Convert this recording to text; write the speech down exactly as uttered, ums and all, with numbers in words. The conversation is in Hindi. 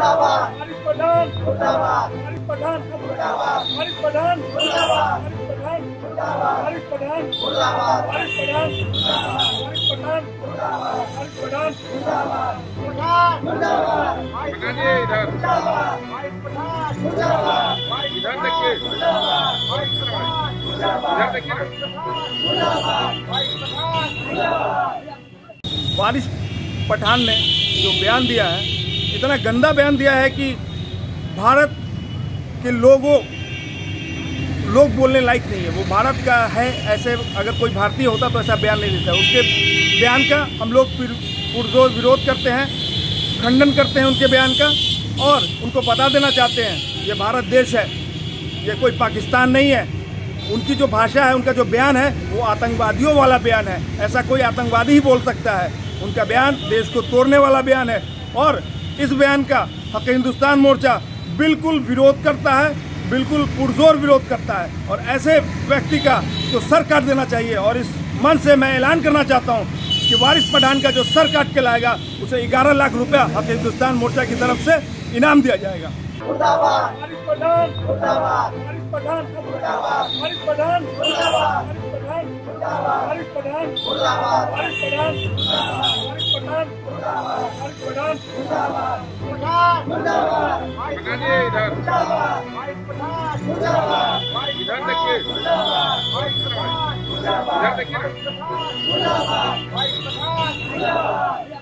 आरिफ पठान आरिफ पठान आरिफ पठान आरिफ पठान आरिफ पठान आरिफ पठान आरिफ पठान आरिफ पठान बताइए इधर इधर देखिए इधर देखिए वारिस पठान ने जो बयान दिया है, इतना गंदा बयान दिया है कि भारत के लोगों लोग बोलने लायक नहीं है। वो भारत का है, ऐसे अगर कोई भारतीय होता तो ऐसा बयान नहीं देता। उसके बयान का हम लोग पुरजोर विरोध करते हैं, खंडन करते हैं उनके बयान का, और उनको बता देना चाहते हैं ये भारत देश है, ये कोई पाकिस्तान नहीं है। उनकी जो भाषा है, उनका जो बयान है, वो आतंकवादियों वाला बयान है। ऐसा कोई आतंकवादी ही बोल सकता है। उनका बयान देश को तोड़ने वाला बयान है, और इस बयान का हक़ हिंदुस्तान मोर्चा बिल्कुल विरोध करता है, बिल्कुल पुरजोर विरोध करता है। और ऐसे व्यक्ति का तो सर काट देना चाहिए। और इस मन से मैं ऐलान करना चाहता हूँ कि वारिस पठान का जो सर काट के लाएगा, उसे ग्यारह लाख रुपया हक़ हिंदुस्तान मोर्चा की तरफ से इनाम दिया जाएगा। आरिफ पठान आरिफ पठान आरिफ पठान आरिफ पठान आरिफ पठान आरिफ पठान आरिफ पठान आरिफ पठान बताइए इधर इधर देखिए इधर देखिए